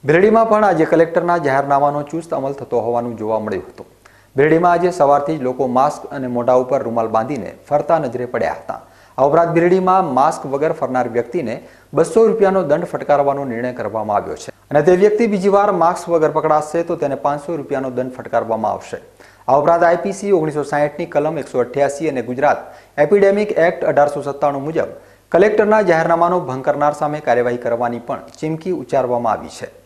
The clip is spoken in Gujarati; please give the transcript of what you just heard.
ભીલડીમાં પણ આજે કલેક્ટરના જાહેરનામાનો ચુસ્ત અમલ થતો હોવાનું જોવા મળ્યું હતું। ભીલડીમાં આજે સવારથી જ લોકો માસ્ક અને મોઢા ઉપર રૂમાલ બાંધીને ફરતા નજરે પડ્યા હતા। આ ઉપરાંત ભીલડીમાં માસ્ક વગર ફરનાર વ્યક્તિને 200 રૂપિયાનો દંડ ફટકારવાનો નિર્ણય કરવામાં આવ્યો છે અને તે વ્યક્તિ બીજી વાર માસ્ક વગર પકડાશે તો તેને 500 રૂપિયાનો દંડ ફટકારવામાં આવશે। આ ઉપરાંત આઈપીસી 1960ની કલમ 188 અને ગુજરાત એપિડેમિક એક્ટ 1897 મુજબ કલેક્ટરના જાહેરનામાનો ભંગ કરનાર સામે કાર્યવાહી કરવાની પણ ચીમકી ઉચ્ચારવામાં આવી છે।